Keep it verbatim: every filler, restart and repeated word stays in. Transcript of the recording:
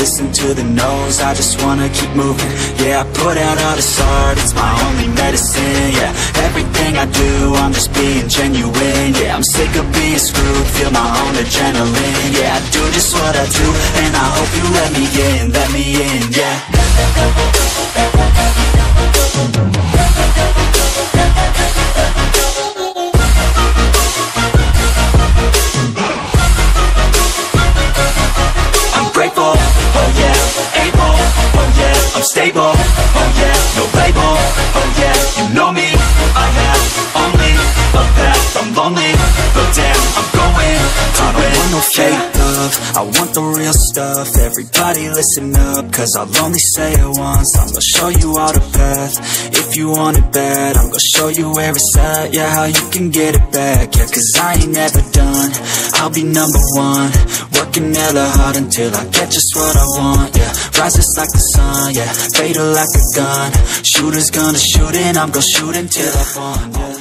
listen to the no's, I just wanna keep moving. Yeah, I put out all this art, it's my only medicine. Yeah, everything I do, I'm just being genuine. Yeah, I'm sick of being screwed, feel my own adrenaline. Yeah, I do just what I do, and I hope you let me in, let me in, yeah. Stable, oh yeah, no label, oh yeah, you know me. I have only a path, I'm lonely, but damn, I'm going to I don't want no fake love, I want the real stuff. Everybody listen up, cause I'll only say it once. I'm gonna show you all the path, if you want it bad. I'm gonna show you where it's at, yeah, how you can get it back. Yeah, cause I ain't never done, I'll be number one. Working hella hard until I get just what I want, yeah. Rises like the sun, yeah, fatal like a gun. Shooters gonna shoot and I'm gonna shoot until I fall, yeah.